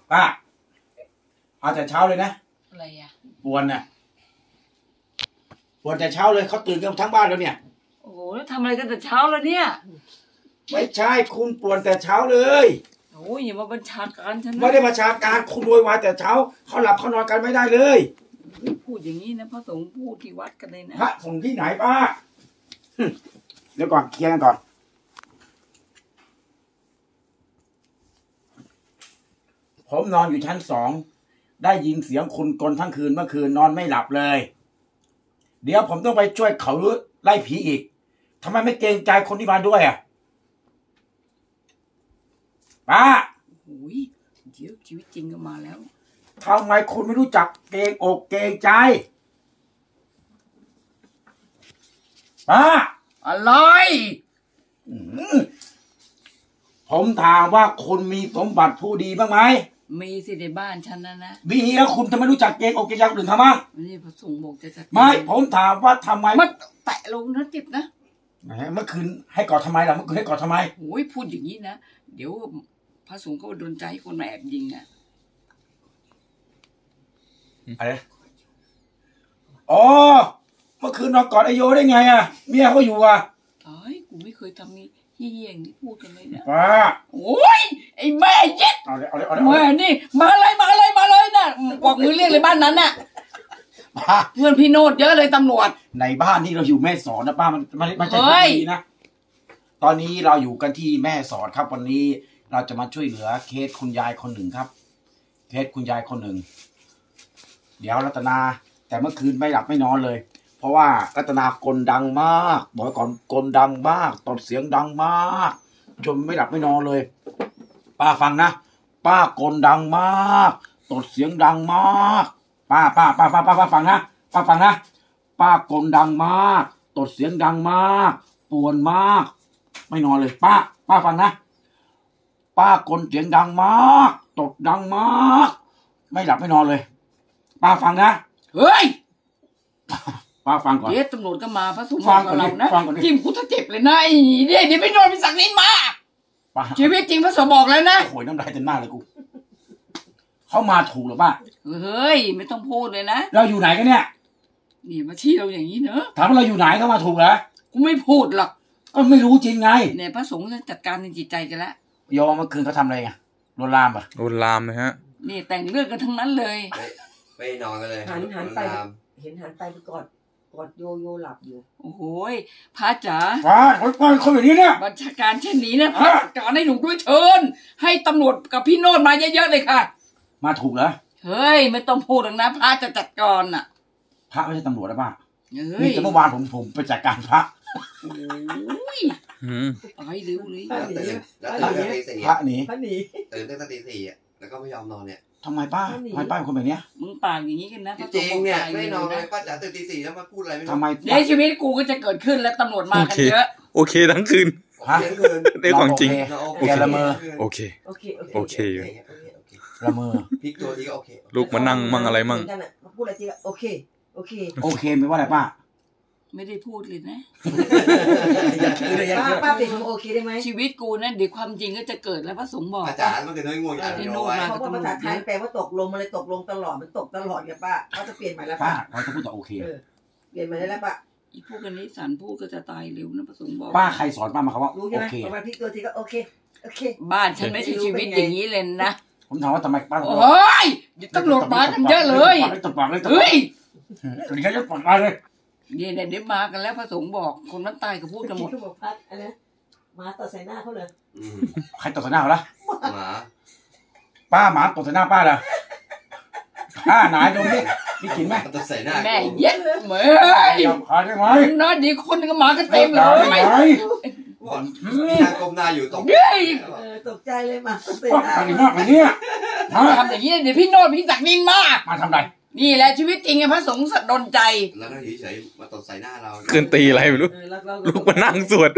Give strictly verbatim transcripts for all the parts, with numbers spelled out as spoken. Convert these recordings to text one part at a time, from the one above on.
ป้าเอาแต่เช้าเลยนะอะไรอ่ะปวนน่ะปวนแต่เช้าเลยเขาตื่นกันทั้งบ้านแล้วเนี่ยโอ้โหแล้วทำอะไรกันแต่เช้าแล้วเนี่ยไม่ใช่คุณปวนแต่เช้าเลยโอ้ยอย่ามาบัญชาการฉันนะไม่ได้บัญชาการคุณโวยวายแต่เช้าเขาหลับเขานอนกันไม่ได้เลยพูดอย่างนี้นะพระสงฆ์พูดที่วัดกันเลยนะพระสงฆ์ที่ไหนป้าเดี๋ยวก่อนเคลียร์กันก่อนผมนอนอยู่ชั้นสองได้ยินเสียงคุณกลทั้งคืนเมื่อคืนนอนไม่หลับเลยเดี๋ยวผมต้องไปช่วยเขาไล่ผีอีกทำไมไม่เกรงใจคนที่มาด้วยอ่ะป้าโอ้ยเดี๋ยวชีวิตจริงก็มาแล้วทำไมคุณไม่รู้จักเกรงอกเกรงใจป้าอะไรผมถามว่าคุณมีสมบัติผู้ดีบ้างไหมมีสิในบ้านฉันนะนะมีแล้วคุณจะไม่รู้จักเกรงอกเกรงใจคนอื่นทำไมนี่พระสงฆ์บอกจะจัดไม่ผมถามว่าทำไมมันแตะลงนะจิบนะเมื่อคืนให้กอดทำไมล่ะเมื่อคืนให้กอดทำไมโอ้ยพูดอย่างนี้นะเดี๋ยวพระสงฆ์ก็โดนใจคนมาแอบยิงอ่ะอะไรอ๋อเมื่อคืนนอนกอดไอโยได้ไงอ่ะเมียเขาอยู่อ่ะเอ้ยกูไม่เคยทำนี่เยี่ยงที่พูดกันเลยนะป้าโอ้ยไอ้แม่ยิดเอาเลยเอาเลยเอาเลยแม่นี่มาเลยมาเลยมาเลยน่ะบอกมือเรียกเลยบ้านนั้นน่ะเพื่อนพี่โนดเยอะเลยตำรวจในบ้านนี่เราอยู่แม่สอนนะป้ามันมันไม่ใช่ที่นี่นะตอนนี้เราอยู่กันที่แม่สอนครับวันนี้เราจะมาช่วยเหลือเคสคุณยายคนหนึ่งครับเคสคุณยายคนหนึ่งเดี๋ยวรัตนาแต่เมื่อคืนไม่หลับไม่นอนเลยเพราะว่ารัตนากลดังมากบอกก่อนกลดังมากตดเสียงดังมากจนไม่หลับไม่นอนเลยป้าฟังนะป้ากลดังมากตดเสียงดังมากป้าป้าป้าป้าป้าป้าฟังนะป้าฟังนะป้ากลดังมากตดเสียงดังมากปวดมากไม่นอนเลยป้าป้าฟังนะป้ากลเสียงดังมากตดดังมากไม่หลับไม่นอนเลยป้าฟังนะเฮ้ยป้าฟังก่อนเดี๋ยวตำรวจก็มาพระสงฆ์ฟังกับเรานะจิ้มกูถ้าเจ็บเลยนะไอ้เดี๋ยวเดี๋ยวไม่โดนเป็นสักนิดมาชีวิตจริงพระสงฆ์บอกแล้วนะโอยน้ำลายเต็มหน้าเลยกูเขามาถูกหรือป้าเฮ้ยไม่ต้องพูดเลยนะเราอยู่ไหนกันเนี่ยนี่มาชี้เราอย่างนี้เนอะถามว่าเราอยู่ไหนเขามาถูกเหรอกูไม่พูดหรอกก็ไม่รู้จริงไงเนี่ยพระสงฆ์จัดการในจิตใจกันแล้วโยมเมื่อคืนเขาทำอะไรไงโดนลามป่ะโดนลามนะฮะนี่แต่งเรื่องกันทั้งนั้นเลยไม่นอนกันเลยหันหันไปเห็นหันไปไปกอดกอดโยโย่หลับอยู่โอ้โหพระจ๋าพระคนคนแบบนี้เนี่ยบัญชาการเช่นนี้นะพระจัดการให้หนูด้วยเชิญให้ตำรวจกับพี่โนดมาเยอะๆเลยค่ะมาถูกเหรอเฮ้ยไม่ต้องพูดหรอกนะพระจะจัดการน่ะพระไม่ใช่ตำรวจนะป้านี่แต่เมื่อวานผมผมไปจัดการพระโอ้ยตายเร็วเลยแล้วตื่นแล้วตื่นตีสี่พระหนีพระหนีตื่นตั้งแต่ตีสี่อ่ะแล้วก็ไม่ยอมนอนเนี่ยทำไมป้าทำไมป้าเป็นคนแบบนี้มึงปากอย่างนี้กันนะจริงเนี่ยไม่นอนเลยป้าจ๋าตื่นตีสี่แล้วมาพูดอะไรไม่รู้ทำไมในชีวิตกูก็จะเกิดขึ้นและตำรวจมากันเยอะโอเคทั้งคืนฮะในของจริงโอเคละเมอโอเคโอเคโอเคละเมอพลิกตัวทีก็โอเคลูกมานั่งมั่งอะไรมั่งพูดอะไรทีก็โอเคโอเคโอเคไม่ว่าอะไรป้าไม่ได้พูดเลยนะป้าป้าเปลี่ยนโอเคได้ไหมชีวิตกูนั่นเดี๋ยวความจริงก็จะเกิดแล้วพระสงฆ์บอกอาจารย์มันเกิดน้อยง่วงอ่ะโน้ตเขาบอกภาษาไทยแปลว่าตกลงมันเลยตกลงตลอดมันตกตลอดไงป้าเขาจะเปลี่ยนใหม่แล้วป้าเขาจะพูดแต่โอเคเปลี่ยนใหม่ได้แล้วป้าอีพวกกันนี้สารพูดก็จะตายเร็วนะพระสงฆ์บอกป้าใครสอนป้ามาคำว่าโอเคประมาณพลิกตัวทีก็โอเคโอเคบ้านฉันไม่ใช่ชีวิตอย่างนี้เลยนะผมถามว่าทำไมป้าโอ้ยตำรวจมากันเยอะเลยตบปากเลยเฮ้ยตอนนี้จะปลดมาเลยเดี๋ยวเดี๋ยวมากันแล้วพระสงฆ์บอกคนนั้นตายก็พูดกันหมดเขาบอกพัดอะไรหมาต่อใส่หน้าเขาเลยใครต่อใส่หน้าเขาล่ะหมาป้าหมาต่อใส่หน้าป้าล่ะป้าไหนตรงนี้มีกลิ่นไหมต่อใส่หน้าแม่เย็ดเหมยพาได้ไหมน้อยดีคนก็มากันเต็มเลยมีทางกลมหน้าอยู่ตกตกใจเลยมาตกใจมากเลยเนี่ยทำอย่างนี้เดี๋ยวพี่โนดพี่ศักดินมามาทำไรนี่แหละชีวิตจริงไงพระสงฆ์ดลใจแล้วก็เฉยๆมาตบใส่หน้าเราคืนตีอะไรไม่รู้ลูกมานั่งสวด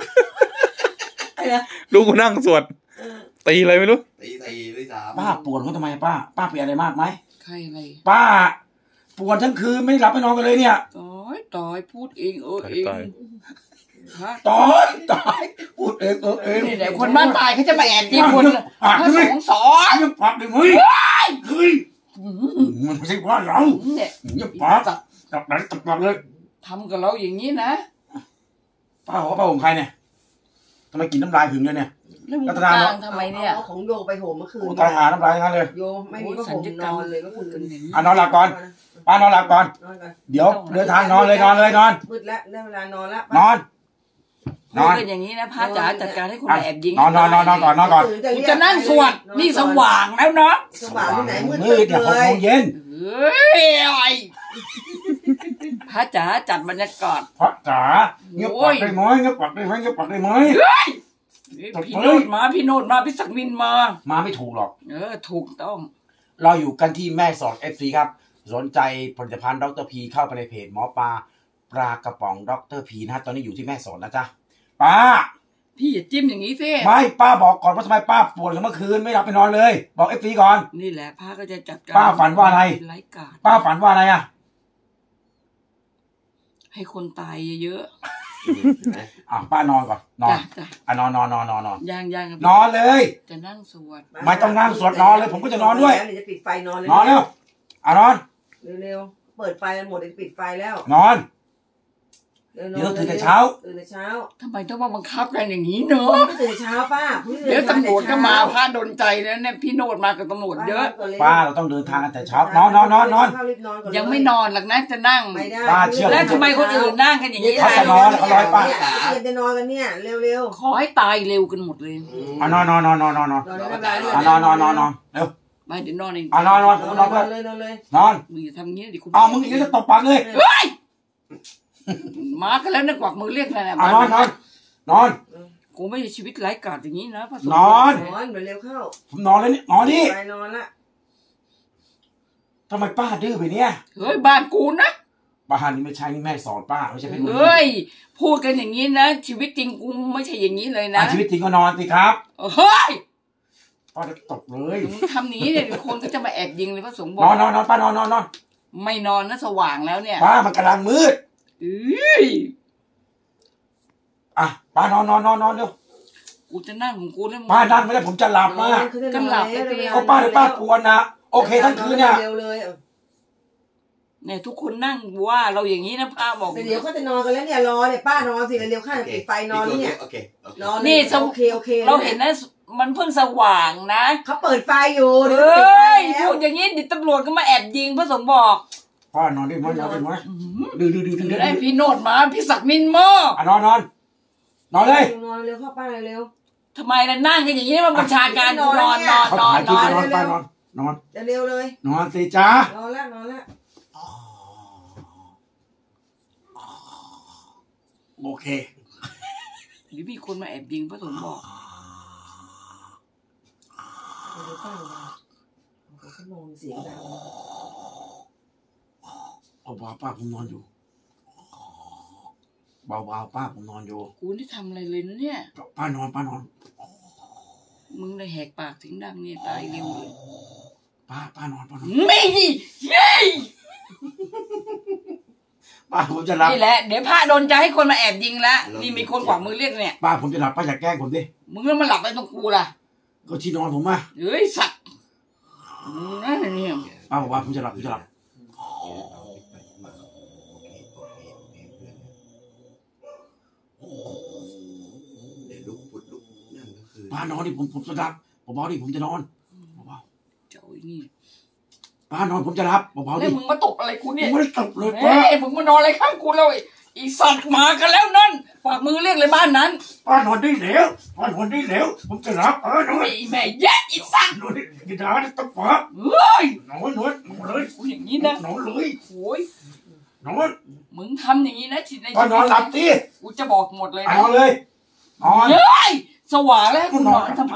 ลูกมานั่งสวดตีอะไรไม่รู้ตีตีตีสามป้าปวดเขาทำไมป้าป้าเป็นอะไรมากไหมใครอะไรป้าปวดทั้งคืนไม่หลับไม่นอนกันเลยเนี่ยตายตายพูดเองเออเองตายตายพูดเองเออเองนี่แหละคนบ้านตายเขาจะมาแอบยิงคนพระสงฆ์สอนยังปากเลยเฮ้ยเฮ้ยมันไม่ใช่ว่าเราเนี่ยยังปากจับไหนจับปากเลยทำกับเราอย่างนี้นะป้าของป้าของใครเนี่ยทำไมกินน้ำลายถึงเลยเนี่ยแล้วมึงจ้างทำไมเนี่ยของโยไปโหมเมื่อคืนโอ้ตายหาน้ำลายงั้นเลยโยไม่มีก็ผมนอนเลยเมื่อคืนอ่ะนอนหลับก่อนป้านอนหลับก่อนนอนก่อนเดี๋ยวเดินทางนอนเลยนอนเลยนอนมืดแล้วได้เวลานอนแล้วนอนนพูอดนกันอย่างนี้นะพระจ๋าจัดการให้คนมาแอบยิงนอนนอนนอนนอนก่อนนอนก่อนกูจะนั่งสวดนี่สว่างแล้วเนาะสว่างที่ไหนมืดมืดเนี่ยหกเลโมยงเย็นเฮ้ยไอ้พระจ๋าจัดบรรยากาศพระจ๋าเงียบปากได้ไหมเงียบปากได้ไหมเงียบปากได้ไหมพี่โนดมาพี่โนดมาพี่ศักดินมามาไม่ถูกหรอกเออถูกต้องเราอยู่กันที่แม่สอดเอฟซีครับสนใจผลิตภัณฑ์ดรพีเข้าไปในเพจหมอปลาปลากระป๋องดรพีนะตอนนี้อยู่ที่แม่สอดนะจ๊ะป้าพี่อย่าจิ้มอย่างนี้สิไม่ป้าบอกก่อนว่าทำไมป้าปวดเมื่อคืนไม่หลับไปนอนเลย บอกเอฟซีก่อนนี่แหละพระก็จะจัดการป้าฝันว่าอะไรไร้กาดป้าฝันว่าอะไรอ่ะให้คนตายเยอะอ่ะป้านอนก่อนนๆอนจ้ะจ้ะอ่ะนอนนอนนอนนอนนอนยังยังนอนเลยจะนั่งสวดไม่ต้องนั่งสวดนอนเลยผมก็จะนอนด้วยเดี๋ยวจะปิดไฟนอนเลยนอนเร็วอ่ะนอนเร็วๆเปิดไฟหมดเดี๋ยวปิดไฟแล้วนอนเดี๋ยวเดี๋ยวตื่นแต่เช้าตื่นแต่เช้าทำไมต้องมาบังคับกันอย่างนี้เนอะตื่นแต่เช้าป้าเดี๋ยวตำรวจก็มาพระดนใจแล้วเนี่ยพี่โนดมากับตำรวจเยอะป้าเราต้องเดินทางกันแต่เช้านอนนอนนอนนอนยังไม่นอนหรอกนะจะนั่งไม่ได้ป้าเชื่อแล้วทำไมคนอื่นนั่งกันอย่างนี้เขาล่ะจะนอนเขาร้อยป้าเตรียมจะนอนกันเนี่ยเร็วขอให้ตายเร็วกันหมดเลยอ่ะนอนนอนนอนนอนนอนนอนๆนอนได้อ่ะนอนนอนนอนนอนเร็วไม่เดี๋ยวนอนเองอ่ะนอนนอนนอนนอนนด้อวยนเลยนอนเลยนอนมึงอย่าทำงี้ดิคุณอ้าวมึงอีกแล้วจะตบปากเลยเฮ้ยมากันแล้วนะกวักมือเรียกนั่นแหละอ่ะนอนนอนนอนกูไม่ใช่ชีวิตไร้กาดอย่างนี้นะพระสงฆ์นอนนอนเร็วเข้าผมนอนเลยนี่นอนดิไปนอนละทำไมป้าดื้อไปเนี่ยเฮ้ยบ้านกูนะป้านี่ไม่ใช่นี่แม่สอนป้าไม่ใช่เป็นเฮ้ยพูดกันอย่างนี้นะชีวิตจริงกูไม่ใช่อย่างนี้เลยนะอ่ะชีวิตจริงก็นอนสิครับเฮ้ยป้าจะตบเลยมึงทำหนีเนี่ยเดี๋ยวคนก็จะมาแอบยิงเลยพระสงฆ์บอนอนกนอนนอนป้านอนนอนนอนไม่นอนนะสว่างแล้วเนี่ยป้ามันกำลังมืดเอ้ยอ่ะป้านอนนอนนอนนอนเร็วกูจะนั่งของกูแล้วมึงป้านั่งไม่ได้ผมจะหลับมาก ก็ป้าเลยป้ากวนนะโอเคทั้งคืนเนี่ยเร็วเลยเนี่ยทุกคนนั่งว่าเราอย่างนี้นะป้าบอกเดี๋ยวเขาจะนอนกันแล้วเนี่ยรอเนี่ยป้านอนสิเร็วข้าปิดไฟนอนเนี่ยโอเคนอนนี่โอเคโอเคเราเห็นนะมันเพิ่งสว่างนะเขาเปิดไฟอยู่เฮเดี๋ยวปิดไฟ้ยแล้พูวดอย่างนี้ดิตำรวจก็มาแอบยิงพระสงฆ์บอกป้านอนได้ไหมนอนได้ไหมดื้อดื้อดื้อดื้อดื้อไอ้พี่โนดมาพี่ศักดิ์นินมออ่ะนอนนอนนอนเลยนอนเร็วเข้าป้าเร็วทำไมล่ะนั่งกันอย่างนี้มันบัญชาการกูนอนนอนเขานอนถ่ายคลิปนอนนอนป้านอนนอนเร็วเลยนอนสิจ้านอนแล้วนอนแล้วโอเคหรือมีคนมาแอบยิงพระสงฆ์บอกเดี๋ยวป้าเขานอนเสียงดังเอาเบาป้าผมนอนอยู่เบาเบาป้าผมนอนอยู่กูนี่ทำอะไรเลยนะเนี่ยป้านอนป้านอนมึงเลยแหกปากถึงดังเนี่ยตายเร็วเลยป้าป้านอนป้านอนไม่ดิเย้ป้าผมจะหลับนี่แหละเดี๋ยวพระโดนใจให้คนมาแอบยิงแล้วนี่มีคนขวางมือเรียกเนี่ยป้าผมจะหลับป้าอย่าแกล้งผมดิมึงแล้วมาหลับไปตรงกูล่ะก็ที่นอนผมอ่ะเฮ้ยสัตว์มึงนั่นเนี่ยป้าบอกว่าผมจะหลับผมจะหลับเดี๋ยวลุกปุดลุกนั่นก็คือป้านอนดิผมผมจะหลับเบาๆดิผมจะนอนเบาเจ้าไอ้นี่ๆป้านอนผมจะหลับเบาๆแล้ดิวมึงมาตกอะไรกูผมเนี่ยไม่ได้ตบเลยเฮ้ป้ายมึงมานอนอะไรข้างกูแล้วไอ้อีสัตว์มากันแล้วนั่นฝากมือเรียกเลยบ้านนั้นป้านอนได้แล้วป้านอนได้แล้วผมจะหลับเออนอนไอ้แม่แย่อีสัตว์นอนดิอย่าด่าดิตบปากเฮ้ยนอนนอนนอนเลยกูอย่างนี้นะนอนเลยโอ้ยนอนมึงทำอย่างนี้นะทีในป้านอนหลับดิกูจะบอกหมดเลยอ่ะนะนอนเลยนอนเฮ้ยสว่างแล้วให้กูนอนทำไม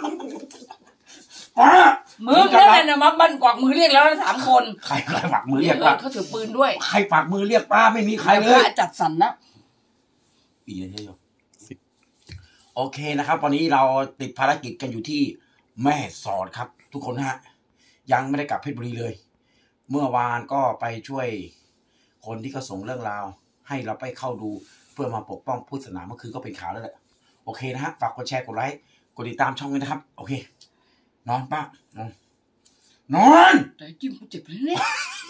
ป้ามึงนั่นแหละนะมาบันกวักมือเรียกแล้วนะสามคนใครใครฝากมือเรียกเอป้าอเขาถือปืนด้วยใครฝากมือเรียกป้าไม่มีใครเลพยระจัดสรรนะปีเลยใช่ไหมโอเคนะครับวันนี้เราติดภารกิจกันอยู่ที่แม่สอดครับ ทุกคนฮะยังไม่ได้กลับเพชรบุรีเลย เมื่อวานก็ไปช่วยคนที่เขาส่งเรื่องราว ให้เราไปเข้าดูเพื่อมาปกป้องพุทธศาสนาเมื่อคืนก็เป็นข่าวแล้วแหละโอเคนะฮะฝากกดแชร์กดไลค์กดติดตามช่องด้วยนะครับโอเคนอนป้านอนนอนแต่จิ้มกูเจ็บเลยเนี่ย